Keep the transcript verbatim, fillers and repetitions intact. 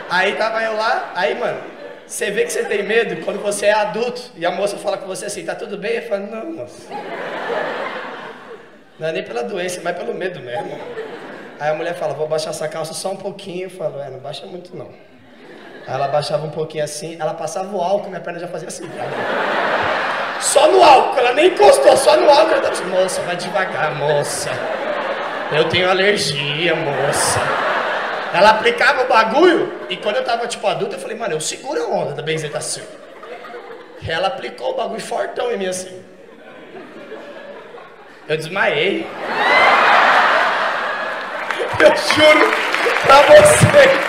Aí tava eu lá, aí, mano, você vê que você tem medo quando você é adulto e a moça fala com você assim, tá tudo bem? Eu falo, não, moça. Não é nem pela doença, mas pelo medo mesmo. Aí a mulher fala, vou baixar essa calça só um pouquinho. Eu falo, é, não baixa muito não. Aí ela baixava um pouquinho assim, ela passava o álcool, minha perna já fazia assim. Só no álcool, ela nem encostou, só no álcool. Ela tava assim, moça, vai devagar, moça. Eu tenho alergia, moça. Ela aplicava o bagulho, e quando eu tava, tipo, adulto, eu falei, mano, eu seguro a onda da benzetacil. Ela aplicou o bagulho fortão em mim, assim. Eu desmaiei. Eu juro pra vocês.